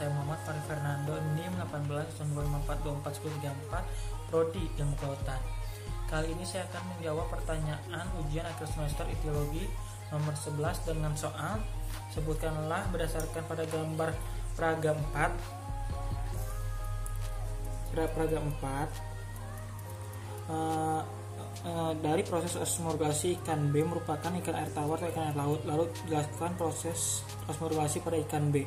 saya Muhammad Fari Fernando, NIM 18 Prodi Ilmu Kelautan. Kali ini saya akan menjawab pertanyaan ujian akhir semester etiologi nomor 11 dengan soal sebutkanlah berdasarkan pada gambar Praga 4 dari proses osmorgassi ikan B merupakan ikan air tawar atau ikan air laut. Lalu jelaskan proses osmorgassi pada ikan B.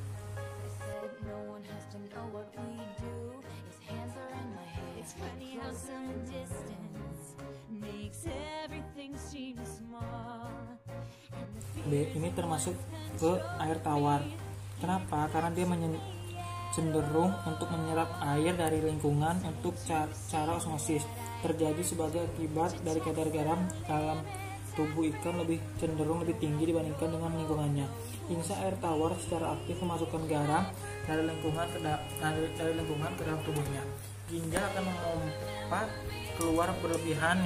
B ini termasuk ke air tawar. Kenapa? Karena dia cenderung untuk menyerap air dari lingkungan untuk cara osmosis terjadi sebagai akibat dari kadar garam dalam tubuh ikan lebih tinggi dibandingkan dengan lingkungannya. Insang air tawar secara aktif memasukkan garam dari lingkungan ke dalam tubuhnya. Ginjal akan memompa keluar berlebihan,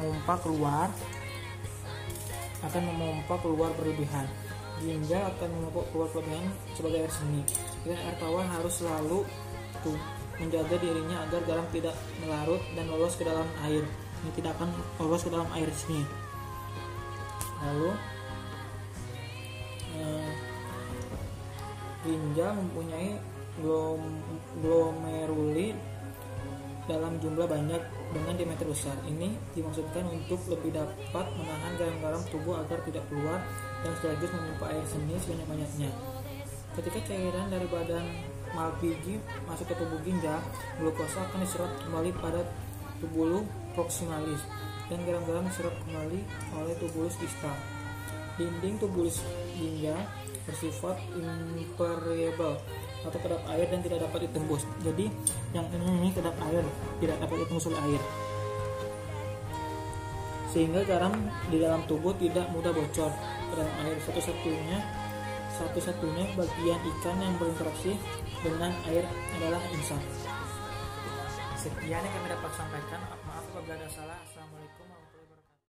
Ginjal akan memompa keluar berlebihan sebagai air seni. Dan air tawar harus selalu menjaga dirinya agar garam tidak melarut dan lolos ke dalam air. Ini tidak akan lolos ke dalam air seni. Lalu ginjal mempunyai glomeruli dalam jumlah banyak dengan diameter besar. Ini dimaksudkan untuk lebih dapat menahan garam-garam tubuh agar tidak keluar dan sekaligus memompa air seni sebanyak-banyaknya. Ketika cairan dari badan Malpighi masuk ke tubuh ginjal, glukosa akan diserap kembali pada tubulus proximalis dan garam-garam diserap kembali oleh tubulus distal. Dinding tubulus ginjal bersifat impermeable atau kedap air dan tidak dapat ditembus. Jadi yang ini kedap air, tidak dapat ditembus oleh air, sehingga garam di dalam tubuh tidak mudah bocor ke dalam air. Satu-satunya bagian ikan yang berinteraksi dengan air adalah insang. Sekian yang kami dapat sampaikan. Maaf apabila ada salah.